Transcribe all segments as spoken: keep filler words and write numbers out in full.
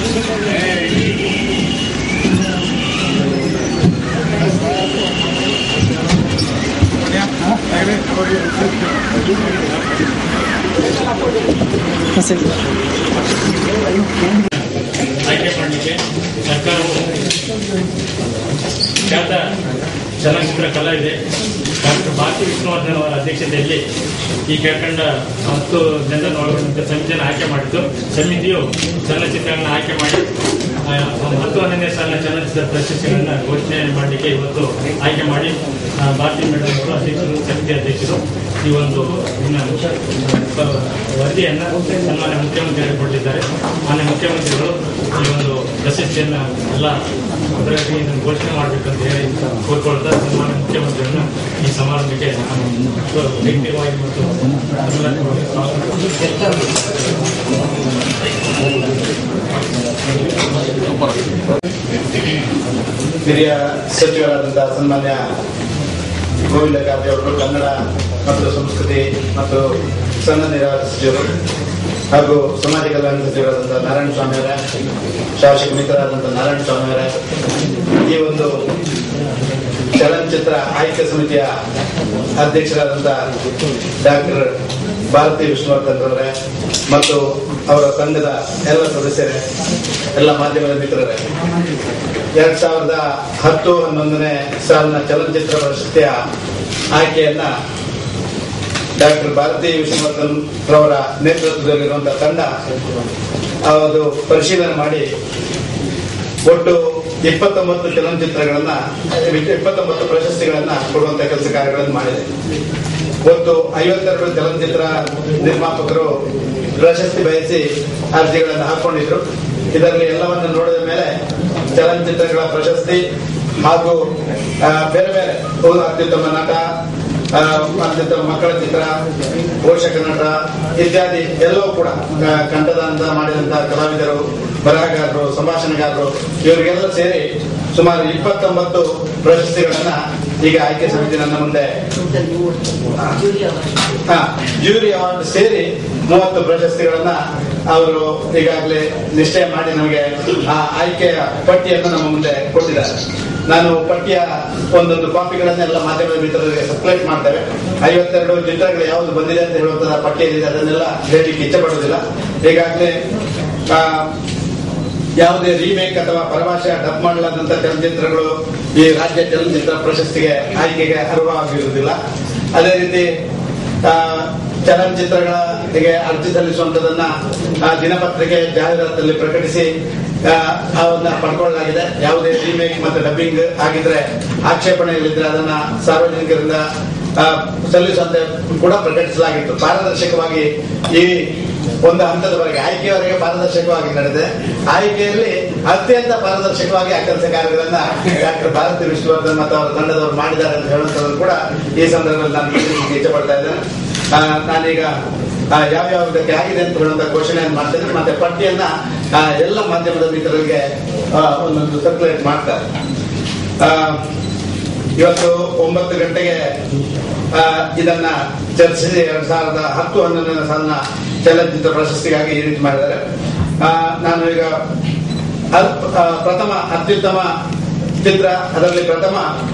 ಆಯ್ಕೆ ಮಾಡಲಿಕ್ಕೆ ಸರ್ಕಾರವು ಖ್ಯಾತ ಚಲನಚಿತ್ರ ಕಲಾವಿದೆ ಡಾಕ್ಟರ್ ಭಾರತಿ ವಿಷ್ಣುವರ್ಧನ್ ಅವರ ಅಧ್ಯಕ್ಷತೆಯಲ್ಲಿ ಈ ಕೆಳಕಂಡ ಹತ್ತು ಜನರನ್ನು ಒಳಗೊಂಡಂತೆ ಸಮಿತಿಯನ್ನು ಆಯ್ಕೆ ಮಾಡಿದ್ದು. ಸಮಿತಿಯು ಚಲನಚಿತ್ರಗಳನ್ನು ಆಯ್ಕೆ ಮಾಡಿ ಹತ್ತು ಹನ್ನೊಂದನೇ ಸಾಲಿನ ಚಲನಚಿತ್ರ ಪ್ರಶಸ್ತಿಗಳನ್ನು ಘೋಷಣೆ ಮಾಡಲಿಕ್ಕೆ ಇವತ್ತು ಆಯ್ಕೆ ಮಾಡಿ ಭಾರತಿ ಮೇಡಮ್ ಅವರು ಅಧ್ಯಕ್ಷರು, ಸಮಿತಿ ಅಧ್ಯಕ್ಷರು ಈ ಒಂದು ವರದಿಯನ್ನು ಸನ್ಮಾನ್ಯ ಮುಖ್ಯಮಂತ್ರಿಗಳು ಕೊಟ್ಟಿದ್ದಾರೆ. ಮಾನ್ಯ ಮುಖ್ಯಮಂತ್ರಿಗಳು ಈ ಒಂದು ಪ್ರಶಸ್ತಿಯನ್ನು ಎಲ್ಲ ಅದರಲ್ಲಿ ಇದನ್ನು ಘೋಷಣೆ ಮಾಡಬೇಕಂತ ಹೇಳಿ ಕೋರ್ಕೊಳ್ತಾ ಸನ್ಮಾನ್ಯ ಮುಖ್ಯಮಂತ್ರಿಗಳನ್ನ ಈ ಸಮಾರಂಭಕ್ಕೆ ನಾನು ವ್ಯಕ್ತಿವಾಗಿ ಮತ್ತು ಹಿರಿಯ ಸಚಿವರಾದಂತಹ ಸನ್ಮಾನ್ಯ ಗೋವಿಂದ ಕಾರಜೋಳ ಅವರು, ಕನ್ನಡ ಮತ್ತು ಸಂಸ್ಕೃತಿ ಮತ್ತು ಸಣ್ಣ ನೀರಾವರಿ ಸಚಿವರು ಹಾಗೂ ಸಮಾಜ ಕಲ್ಯಾಣ ಸಚಿವರಾದಂತಹ ನಾರಾಯಣ ಸ್ವಾಮಿ ಅವರ, ಶಾಸಕ ಮಿತ್ರರಾದಂತಹ ನಾರಾಯಣ ಸ್ವಾಮಿ ಅವರ, ಈ ಒಂದು ಚಲನಚಿತ್ರ ಆಯ್ಕೆ ಸಮಿತಿಯ ಅಧ್ಯಕ್ಷರಾದಂತಹ ಡಾಕ್ಟರ್ ಭಾರತಿ ವಿಷ್ಣುವರ್ಧನ್ ಅವರೇ ಮತ್ತು ಅವರ ತಂಡದ ಎಲ್ಲ ಸದಸ್ಯರೇ, ಎಲ್ಲ ಮಾಧ್ಯಮದ ಮಿತ್ರರೇ, ಎರಡ್ ಸಾವಿರದ ಹತ್ತು ಹನ್ನೊಂದನೇ ಸಾಲಿನ ಚಲನಚಿತ್ರ ಪ್ರಶಸ್ತಿಯ ಆಯ್ಕೆಯನ್ನ ಡಾಕ್ಟರ್ ಭಾರತಿ ವಿಷ್ಣುವರ್ಧನ್ ರವರ ನೇತೃತ್ವದಲ್ಲಿರುವಂತಹ ತಂಡ ಅದು ಪರಿಶೀಲನೆ ಮಾಡಿ ಒಟ್ಟು ಇಪ್ಪತ್ತೊಂಬತ್ತು ಚಲನಚಿತ್ರಗಳನ್ನ ಇಪ್ಪತ್ತೊಂಬತ್ತು ಪ್ರಶಸ್ತಿಗಳನ್ನ ಕೊಡುವಂತಹ ಕೆಲಸ ಕಾರ್ಯಗಳನ್ನು ಮಾಡಿದೆ. ಒಟ್ಟು ಐವತ್ತೆರಡು ಚಲನಚಿತ್ರ ನಿರ್ಮಾಪಕರು ಪ್ರಶಸ್ತಿ ಬಯಸಿ ಅರ್ಜಿಗಳನ್ನು ಹಾಕೊಂಡಿದ್ರು. ಇದರಲ್ಲಿ ಎಲ್ಲವನ್ನು ನೋಡಿದ ಮೇಲೆ ಚಲನಚಿತ್ರಗಳ ಪ್ರಶಸ್ತಿ ಹಾಗೂ ಬೇರೆ ಬೇರೆ ಅತ್ಯುತ್ತಮ ನಟ, ಅತ್ಯುತ್ತಮ ಮಕ್ಕಳ ಚಿತ್ರ, ಪೋಷಕ ನಟ ಇತ್ಯಾದಿ ಎಲ್ಲವೂ ಕೂಡ ಕಂಠದಾನ ಮಾಡಿದಂತಹ ಕಲಾವಿದರು, ಬರಹಗಾರರು, ಸಂಭಾಷಣೆಗಾರರು ಇವರಿಗೆಲ್ಲ ಸೇರಿ ಸುಮಾರು ಇಪ್ಪತ್ತೊಂಬತ್ತು ಪ್ರಶಸ್ತಿಗಳನ್ನ ಈಗ ಆಯ್ಕೆ ಸಮಿತಿ ನನ್ನ ಮುಂದೆ ಜ್ಯೂರಿ ಅವಾರ್ಡ್ ಸೇರಿ ಮೂವತ್ತು ಪ್ರಶಸ್ತಿಗಳನ್ನ ಅವರು ಈಗಾಗಲೇ ನಿಶ್ಚಯ ಮಾಡಿ ನಮಗೆ ಆ ಆಯ್ಕೆಯ ಪಟ್ಟಿಯನ್ನು ನಮ್ಮ ಮುಂದೆ ಕೊಟ್ಟಿದ್ದಾರೆ. ನಾನು ಪಟ್ಟಿಯ ಒಂದೊಂದು ಕಾಪಿಗಳನ್ನೆಲ್ಲ ಮಾಧ್ಯಮದ ಮಿತ್ರರಿಗೆ ಸಬ್ಸ್ಕ್ರೈಬ್ ಮಾಡ್ತೇವೆ. ಐವತ್ತೆರಡು ಚಿತ್ರಗಳು ಯಾವುದು ಬಂದಿದೆ ಅಂತ ಹೇಳುವಂತಹ ಪಟ್ಟಿಯಲ್ಲಿದೆ, ಅದನ್ನೆಲ್ಲ ಹೇಳಲಿಕ್ಕೆ ಇಚ್ಛೆ ಪಡುವುದಿಲ್ಲ. ಈಗಾಗಲೇ ಯಾವುದೇ ರೀಮೇಕ್ ಅಥವಾ ಪರಭಾಷೆ ಡಬ್ ಮಾಡಲಾದಂತಹ ಚಲನಚಿತ್ರಗಳು ಈ ರಾಜ್ಯ ಚಲನಚಿತ್ರ ಪ್ರಶಸ್ತಿಗೆ ಆಯ್ಕೆಗೆ ಅರ್ಹವಾಗಿರುವುದಿಲ್ಲ. ಅದೇ ರೀತಿ ಚಲನಚಿತ್ರಗಳಿಗೆ ಅರ್ಜಿ ಸಲ್ಲಿಸುವಂತದನ್ನ ದಿನಪತ್ರಿಕೆ ಜಾಹೀರಾತಲ್ಲಿ ಪ್ರಕಟಿಸಿ ಅವನ್ನ ಪಡ್ಕೊಳ್ಳಲಾಗಿದೆ. ಯಾವುದೇ ರೀಮೇಕ್ ಮತ್ತು ಡಬ್ಬಿಂಗ್ ಆಗಿದ್ರೆ ಆಕ್ಷೇಪಣೆಗಳಿದ್ರೆ ಅದನ್ನ ಸಾರ್ವಜನಿಕರಿಂದ ಸಲ್ಲಿಸುವಂತೆ ಕೂಡ ಪ್ರಕಟಿಸಲಾಗಿತ್ತು. ಪಾರದರ್ಶಕವಾಗಿ ಈ ಒಂದು ಹಂತದವರೆಗೆ ಆಯ್ಕೆಯವರೆಗೆ ಪಾರದರ್ಶಕವಾಗಿ ನಡೆದಿದೆ. ಆಯ್ಕೆಯಲ್ಲಿ ಅತ್ಯಂತ ಪಾರದರ್ಶಕವಾಗಿ ಆ ಕೆಲಸ ಕಾರ್ಯಗಳನ್ನ ಡಾಕ್ಟರ್ ಭಾರತಿ ವಿಷ್ಣುವರ್ಧನ್ ಮತ್ತು ಅವರ ತಂಡದವರು ಮಾಡಿದ್ದಾರೆ ಅಂತ ಹೇಳುವಂಥದ್ದು ಕೂಡ ಈ ಸಂದರ್ಭದಲ್ಲಿ ನಾನು ಇಚ್ಛೆ ಪಡ್ತಾ ಇದ್ದೇನೆ. ನಾನೀಗ ಯಾವ್ಯಾವುದಕ್ಕೆ ಆಗಿದೆ ಅಂತ ಹೇಳುವಂತ ಘೋಷಣೆಯನ್ನು ಮಾಡ್ತೇನೆ. ಮತ್ತೆ ಪಟ್ಟಿಯನ್ನ ಎಲ್ಲ ಮಾಧ್ಯಮದ ಮಿತ್ರರಿಗೆ ಒಂದೊಂದು ಸರ್ಕ್ಯುಲೇಟ್ ಮಾಡ್ತಾರೆ. ಇವತ್ತು ಒಂಬತ್ತು ಗಂಟೆಗೆ ಇದನ್ನ ಚರ್ಚಿಸಿ ಎರಡ್ ಸಾವಿರದ ಹತ್ತು ಹನ್ನೊಂದನೇ ಸಾಲಿನ ಚಲನಚಿತ್ರ ಪ್ರಶಸ್ತಿಗಾಗಿ ಈ ರೀತಿ ಮಾಡಿದ್ದಾರೆ. ನಾನು ಈಗ ಪ್ರಥಮ ಅತ್ಯುತ್ತಮ ಚಿತ್ರ, ಅದರಲ್ಲಿ ಪ್ರಥಮ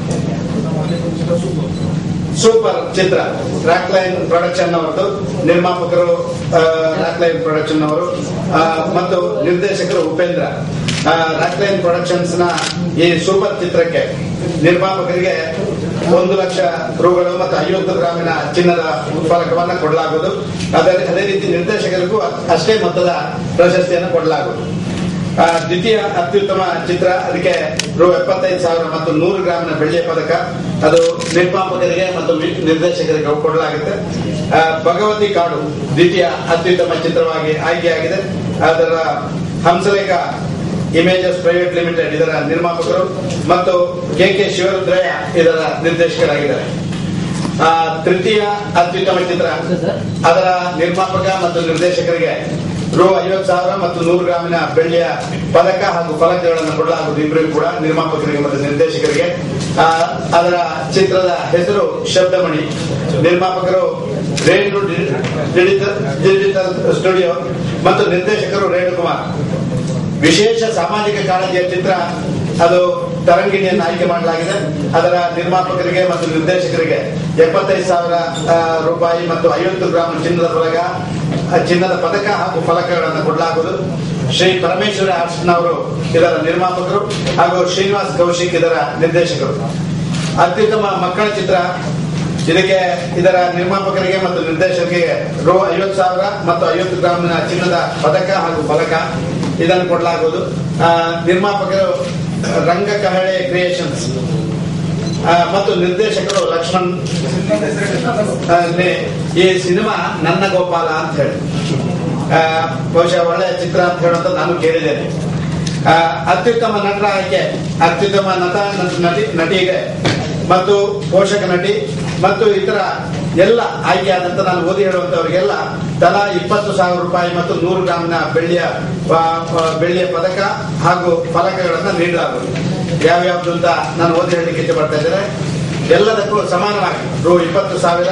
ಸೂಪರ್ ಚಿತ್ರ ರಾಕ್ಲೈನ್ ಪ್ರೊಡಕ್ಷನ್ ಅವರದ್ದು, ನಿರ್ಮಾಪಕರು ರಾಕ್ಲೈನ್ ಪ್ರೊಡಕ್ಷನ್ ಅವರು ಮತ್ತು ನಿರ್ದೇಶಕರು ಉಪೇಂದ್ರ. ರಾಕ್ಲೈನ್ ಪ್ರೊಡಕ್ಷನ್ಸ್ ನ ಈ ಸೂಪರ್ ಚಿತ್ರಕ್ಕೆ ನಿರ್ಮಾಪಕರಿಗೆ ಒಂದು ಲಕ್ಷ ರೂಗಳು ಮತ್ತು ಐವತ್ತು ಗ್ರಾಮಿನ ಚಿನ್ನದ ಫಲಕವನ್ನು ಕೊಡಲಾಗುವುದು. ಅದೇ ಅದೇ ರೀತಿ ನಿರ್ದೇಶಕರಿಗೂ ಅಷ್ಟೇ ಮೊತ್ತದ ಪ್ರಶಸ್ತಿಯನ್ನು ಕೊಡಲಾಗುವುದು. ದ್ವಿತೀಯ ಅತ್ಯುತ್ತಮ ಚಿತ್ರ, ಅದಕ್ಕೆ ರು ಎಪ್ಪತ್ತೈದು ಸಾವಿರ ಮತ್ತು ನೂರು ಗ್ರಾಮಿನ ಬೆಳ್ಳಿಯ ಪದಕ ಅದು ನಿರ್ಮಾಪಕರಿಗೆ ಮತ್ತು ನಿರ್ದೇಶಕರಿಗೆ ಕೊಡಲಾಗುತ್ತೆ. ಭಗವತಿ ಕಾಡು ದ್ವಿತೀಯ ಅತ್ಯುತ್ತಮ ಚಿತ್ರವಾಗಿ ಆಯ್ಕೆಯಾಗಿದೆ. ಅದರ ಹಂಸಲೇಖ ಇಮೇಜಸ್ ಪ್ರೈವೇಟ್ ಲಿಮಿಟೆಡ್ ಇದರ ನಿರ್ಮಾಪಕರು ಮತ್ತು ಕೆ ಕೆ ಶಿವರುದ್ರಯ್ಯ ಇದರ ನಿರ್ದೇಶಕರಾಗಿದ್ದಾರೆ. ತೃತೀಯ ಅತ್ಯುತ್ತಮ ಚಿತ್ರ, ಅದರ ನಿರ್ಮಾಪಕ ಮತ್ತು ನಿರ್ದೇಶಕರಿಗೆ ರು ಐವತ್ತು ಸಾವಿರ ಮತ್ತು ನೂರು ಗ್ರಾಮಿನ ಬೆಳ್ಳಿಯ ಪದಕ ಹಾಗೂ ಫಲಕಗಳನ್ನು ಕೊಡಲಾಗುವುದು. ಇಬ್ಬರಿಗೂ ಕೂಡ ನಿರ್ಮಾಪಕರಿಗೆ ಮತ್ತು ನಿರ್ದೇಶಕರಿಗೆ. ಅದರ ಚಿತ್ರದ ಹೆಸರು ಶಬ್ದಮಣಿ. ನಿರ್ಮಾಪಕರು ರೇಣು ಡಿಜಿಟಲ್ ಸ್ಟುಡಿಯೋ ಮತ್ತು ನಿರ್ದೇಶಕರು ರೇಣುಕುಮಾರ್. ವಿಶೇಷ ಸಾಮಾಜಿಕ ಕಾಳಜಿಯ ಚಿತ್ರ ಅದು ತರಂಗಿಣಿಯನ್ನು ಆಯ್ಕೆ ಮಾಡಲಾಗಿದೆ. ಅದರ ನಿರ್ಮಾಪಕರಿಗೆ ಮತ್ತು ನಿರ್ದೇಶಕರಿಗೆ ಎಪ್ಪತ್ತೈದು ಸಾವಿರ ರೂಪಾಯಿ ಮತ್ತು ಐವತ್ತು ಗ್ರಾಂ ಚಿನ್ನದ ಫಲಕ ಚಿನ್ನದ ಪದಕ ಹಾಗೂ ಫಲಕಗಳನ್ನು ಕೊಡಲಾಗುವುದು. ಶ್ರೀ ಪರಮೇಶ್ವರ ಆರ್ಟ್ಸ್ನವರು ಇದರ ನಿರ್ಮಾಪಕರು ಹಾಗೂ ಶ್ರೀನಿವಾಸ್ ಕೌಶಿಕ್ ಇದರ ನಿರ್ದೇಶಕರು. ಅತ್ಯುತ್ತಮ ಮಕ್ಕಳ ಚಿತ್ರ ಇದಕ್ಕೆ ಇದರ ನಿರ್ಮಾಪಕರಿಗೆ ಮತ್ತು ನಿರ್ದೇಶಕರಿಗೆ ರು ಐವತ್ತು ಸಾವಿರ ಮತ್ತು ಐವತ್ತು ಗ್ರಾಮಿನ ಚಿನ್ನದ ಪದಕ ಹಾಗೂ ಫಲಕ ಇದನ್ನು ಕೊಡಲಾಗುವುದು. ನಿರ್ಮಾಪಕರು ರಂಗ ಕಹಳೆ ಕ್ರಿಯೇಷನ್ಸ್ ಮತ್ತು ನಿರ್ದೇಶಕರು ಲಕ್ಷ್ಮಣ್. ಈ ಸಿನಿಮಾ ನನ್ನ ಗೋಪಾಲ ಅಂತ ಹೇಳಿ ಬಹುಶಃ ಒಳ್ಳೆಯ ಚಿತ್ರ ಅಂತ ಹೇಳುವಂತ ನಾನು ಕೇಳಿದ್ದೇನೆ. ಅತ್ಯುತ್ತಮ ನಟರ ಆಯ್ಕೆ ಅತ್ಯುತ್ತಮ ನಟ ನಟಿ ನಟಿಗೆ ಮತ್ತು ಪೋಷಕ ನಟಿ ಮತ್ತು ಇತರ ಎಲ್ಲ ಆಯ್ಕೆ ಆದಂತ ನಾನು ಓದಿ ಹೇಳುವಂತವರಿಗೆಲ್ಲ ತಲಾ ಇಪ್ಪತ್ತು ಸಾವಿರ ರೂಪಾಯಿ ಮತ್ತು ನೂರು ಗ್ರಾಮಿನ ಬೆಳ್ಳಿಯ ಬೆಳ್ಳಿಯ ಪದಕ ಹಾಗೂ ಫಲಕಗಳನ್ನು ನೀಡಲಾಗುವುದು. ಯಾವ್ಯಾವ್ದು ಅಂತ ನಾನು ಓದಿ ಹೇಳಲಿಕ್ಕೆ ಇಚ್ಛೆ ಪಡ್ತಾ ಇದ್ದೇನೆ. ಎಲ್ಲದಕ್ಕೂ ಸಮಾನವಾಗಿ ರು ಇಪ್ಪತ್ತು ಸಾವಿರ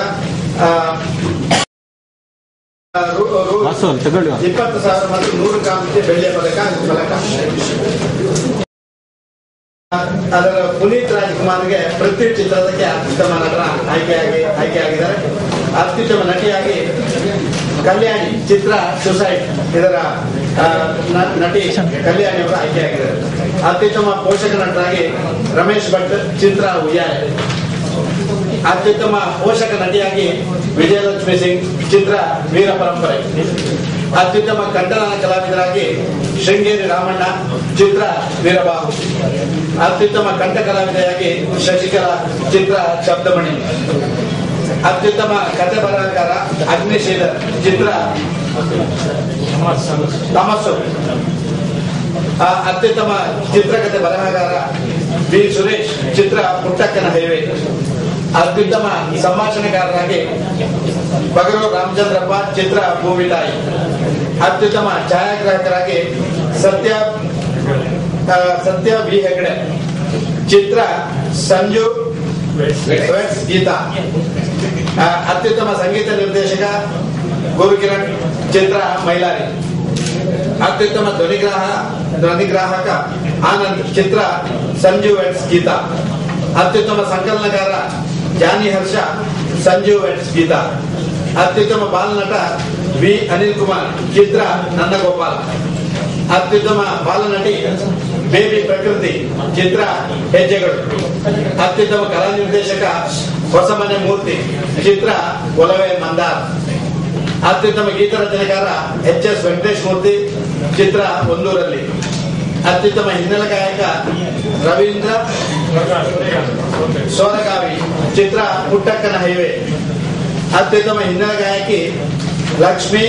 ಇಪ್ಪತ್ತು ಸಾವಿರ ಮತ್ತು ನೂರು ಗ್ರಾಮಕ್ಕೆ ಬೆಳ್ಳಿಯ ಪದಕ ಫಲಕ. ಅದರ ಪುನೀತ್ ರಾಜ್ಕುಮಾರ್ಗೆ ಪೃಥ್ವಿ ಚಿತ್ರದಕ್ಕೆ ಅತ್ಯುತ್ತಮ ನಟರ ಆಯ್ಕೆಯಾಗಿ ಆಯ್ಕೆಯಾಗಿದ್ದಾರೆ. ಅತ್ಯುತ್ತಮ ನಟಿಯಾಗಿ ಕಲ್ಯಾಣಿ ಚಿತ್ರ ಸುಸೈಡ್ ಇದರ ನಟಿ ಕಲ್ಯಾಣಿ ಅವರು ಆಯ್ಕೆಯಾಗಿದ್ದಾರೆ. ಅತ್ಯುತ್ತಮ ಪೋಷಕ ನಟರಾಗಿ ರಮೇಶ್ ಭಟ್ ಚಿತ್ರ ಉಯ್ಯಾಲೆ. ಅತ್ಯುತ್ತಮ ಪೋಷಕ ನಟಿಯಾಗಿ ವಿಜಯಲಕ್ಷ್ಮಿ ಸಿಂಗ್ ಚಿತ್ರ ವೀರ ಪರಂಪರೆ. ಅತ್ಯುತ್ತಮ ಕಂಠದಾನ ಕಲಾವಿದರಾಗಿ ಶೃಂಗೇರಿ ರಾಮಣ್ಣ ಚಿತ್ರ ವೀರಬಾಹು. ಅತ್ಯುತ್ತಮ ಕಂಠ ಕಲಾವಿದೆಯಾಗಿ ಶಶಿಕಲಾ ಚಿತ್ರ ಶಬ್ದಮಣಿ. ಅತ್ಯುತ್ತಮ ಕಥೆ ಬರಹಗಾರ ಅಗ್ನಿಶೀಲರ್ ಚಿತ್ರ ತಮಸ್ಸು. ಅತ್ಯುತ್ತಮ ಚಿತ್ರಕಥೆ ಬರಹಗಾರ ಬಿ ಸುರೇಶ್ ಚಿತ್ರ ಪುಟ್ಟಕ್ಕನ ಹೈವೇ. ಅತ್ಯುತ್ತಮ ಸಂಭಾಷಣೆಗಾರರಾಗಿ ಬಗರು ರಾಮಚಂದ್ರಪ್ಪ ಚಿತ್ರ ಭೂಮಿ ತಾಯಿ. ಅತ್ಯುತ್ತಮ ಛಾಯಾಗ್ರಾಹಕರಾಗಿ ಸತ್ಯ ಸತ್ಯ ವಿ ಹೆಗಡೆ ಚಿತ್ರ ಸಂಜು ಗೀತಾ. ಅತ್ಯುತ್ತಮ ಸಂಗೀತ ನಿರ್ದೇಶಕ ಗುರುಕಿರಣ್ ಚಿತ್ರ ಮೈಲಾರಿ. ಅತ್ಯುತ್ತಮ ಧ್ವನಿಗ್ರಾಹ ಧ್ವನಿಗ್ರಾಹಕ ಆನಂದ್ ಚಿತ್ರ ಸಂಜು ವೆಟ್ಸ್ ಗೀತಾ. ಅತ್ಯುತ್ತಮ ಸಂಕಲನಕಾರ ಜಾನಿ ಹರ್ಷ ಸಂಜು ವೆಟ್ಸ್ ಗೀತಾ. ಅತ್ಯುತ್ತಮ ಬಾಲನಟ ವಿ ಅನಿಲ್ ಕುಮಾರ್ ಚಿತ್ರ ನನ್ನ ಗೋಪಾಲ. ಅತ್ಯುತ್ತಮ ಬಾಲನಟಿ ಬೇಬಿ ಪ್ರಕೃತಿ ಚಿತ್ರ ಹೆಜ್ಜೆಗಳು. ಅತ್ಯುತ್ತಮ ಕಲಾ ನಿರ್ದೇಶಕ ಹೊಸಮನೆ ಮೂರ್ತಿ ಚಿತ್ರ ಒಲವೇ ಮಂದಾರ್. ಅತ್ಯುತ್ತಮ ಗೀತ ರಚನೆಕಾರ ಎಚ್ ಎಸ್ ವೆಂಕಟೇಶ್ ಮೂರ್ತಿ ಚಿತ್ರ ಒಂದೂರಲ್ಲಿ. ಅತ್ಯುತ್ತಮ ಹಿನ್ನೆಲೆ ಗಾಯಕ ರವೀಂದ್ರ ಸೋರಗಾವಿ ಚಿತ್ರ ಪುಟ್ಟಕ್ಕನ ಹೈವೇ. ಅತ್ಯುತ್ತಮ ಹಿನ್ನೆಲೆ ಗಾಯಕಿ ಲಕ್ಷ್ಮಿ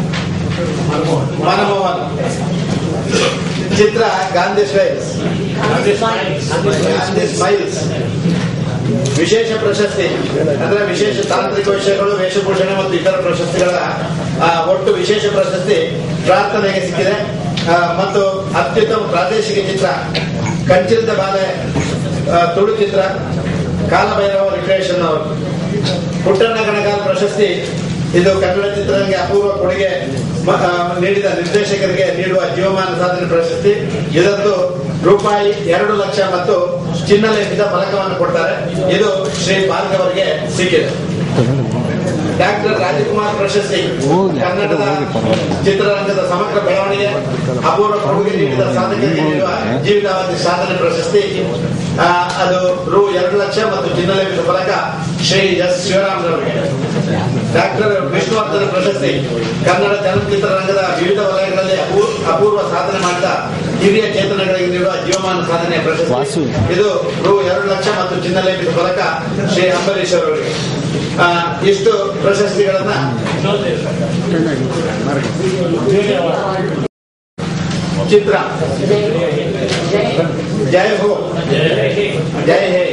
ಮನಮೋಹನ್ ಚಿತ್ರ ಗಾಂಧಿ ಸ್ಮೈಲ್ಸ್. ಗಾಂಧಿ ಸ್ಮೈಲ್ಸ್. ವಿಶೇಷ ಪ್ರಶಸ್ತಿ ಅಂದ್ರೆ ವಿಶೇಷ ತಾಂತ್ರಿಕ ವಿಷಯಗಳು, ವೇಷಭೂಷಣ ಮತ್ತು ಇತರ ಪ್ರಶಸ್ತಿಗಳ ಒಟ್ಟು ವಿಶೇಷ ಪ್ರಶಸ್ತಿ ಪ್ರಾರ್ಥನೆಗೆ ಸಿಕ್ಕಿದೆ. ಮತ್ತು ಅತ್ಯುತ್ತಮ ಪ್ರಾದೇಶಿಕ ಚಿತ್ರ ಕಂಚಿರದ ಬಾಲೆ ತುಳು ಚಿತ್ರ ಕಾಲಭೈರವ ರಿಕ್ರಿಯೇಷನ್ ಅವರು. ಪುಟ್ಟಣ್ಣ ಕಣಗಾಲ್ ಪ್ರಶಸ್ತಿ ಇದು ಕನ್ನಡ ಚಿತ್ರರಂಗಕ್ಕೆ ಅಪೂರ್ವ ಕೊಡುಗೆ ನೀಡಿದ ನಿರ್ದೇಶಕರಿಗೆ ನೀಡುವ ಜೀವಮಾನ ಸಾಧನೆ ಪ್ರಶಸ್ತಿ. ಇದೊಂದು ರೂಪಾಯಿ ಎರಡು ಲಕ್ಷ ಮತ್ತು ಚಿನ್ನಲೇಪಿತ ಫಲಕವನ್ನು ಕೊಡ್ತಾರೆ. ಇದು ಶ್ರೀ ಭಾರ್ಗವರಿಗೆ ಸಿಕ್ಕಿದೆ. ಡಾಕ್ಟರ್ ರಾಜಕುಮಾರ್ ಪ್ರಶಸ್ತಿ ಕನ್ನಡದ ಚಿತ್ರರಂಗದ ಸಮಗ್ರ ಬೆಳವಣಿಗೆ ಅಪೂರ್ವ ಕೊಡುಗೆ ನೀಡಿದ ಸಾಧಕರಿಗೆ ನೀಡುವ ಜೀವಿತಾವಧಿ ಸಾಧನೆ ಪ್ರಶಸ್ತಿ. ಅದು ರು ಎರಡು ಲಕ್ಷ ಮತ್ತು ಚಿನ್ನಲೇಪಿತ ಫಲಕ ಶ್ರೀ ಎಸ್ ಶಿವರಾಮ್ ರವರಿಗೆ. ಡಾಕ್ಟರ್ ವಿಷ್ಣುವರ್ಧನ್ ಪ್ರಶಸ್ತಿ ಕನ್ನಡ ಚಲನಚಿತ್ರರಂಗದ ವಿವಿಧ ವಲಯಗಳಲ್ಲಿ ಅಪೂರ್ವ ಸಾಧನೆ ಮಾಡಿದ ಹಿರಿಯ ಚೇತನಗಳಿಗೆ ನೀಡುವ ಜೀವಮಾನ ಸಾಧನೆ ಪ್ರಶಸ್ತಿ. ಇದು ರು ಎರಡು ಲಕ್ಷ ಮತ್ತು ಚಿನ್ನಲೇಪಿತ ಫಲಕ ಶ್ರೀ ಅಂಬರೀಶ್ ಅವರಿಗೆ. ಇಷ್ಟು ಪ್ರಶಸ್ತಿಗಳನ್ನ ಚಿತ್ರ ಜಯ ಹೋ ಜಯ ಹೇ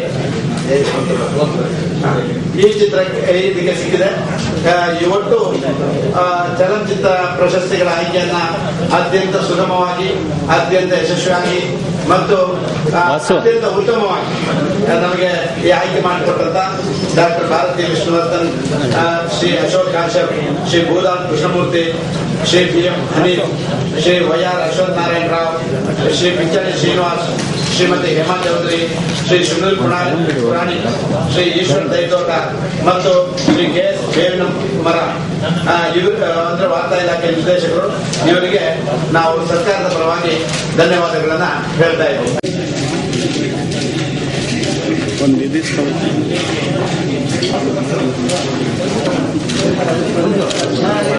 ಈ ಚಿತ್ರಕ್ಕೆ ಇದಕ್ಕೆ ಸಿಕ್ಕಿದೆ. ಒಟ್ಟು ಚಲನಚಿತ್ರ ಪ್ರಶಸ್ತಿಗಳ ಆಯ್ಕೆಯನ್ನ ಅತ್ಯಂತ ಸುಗಮವಾಗಿ, ಅತ್ಯಂತ ಯಶಸ್ವಿಯಾಗಿ ಮತ್ತು ಅತ್ಯಂತ ಉತ್ತಮವಾಗಿ ನಮಗೆ ಈ ಆಯ್ಕೆ ಮಾಡಿಕೊಟ್ಟಂತ doctor Bharathi Vishnuvardhan, Shri Ashok Kashyap, Shri Bhoodan Krishnamurthy, Shri B M Haneef, Shri Y R Ashwath Narayana Rao, Shri Pinchani Srinivas, Shrimati Hema Chaudhary, Shri Sunil ಪುರಾಣಿ, Shri Eshwar Daithota ಮತ್ತು ಶ್ರೀ ಕೆ ಎಸ್ ಬೇವಿನಮರ ಇವರು ಅಂದ್ರೆ ವಾರ್ತಾ ಇಲಾಖೆ ನಿರ್ದೇಶಕರು. ಇವರಿಗೆ ನಾವು ಸರ್ಕಾರದ ಪರವಾಗಿ ಧನ್ಯವಾದಗಳನ್ನ ಹೇಳ್ತಾ ಇದ್ದೀವಿ. ಒಂದು ನಿರ್ದಿಷ್ಟ Thank you.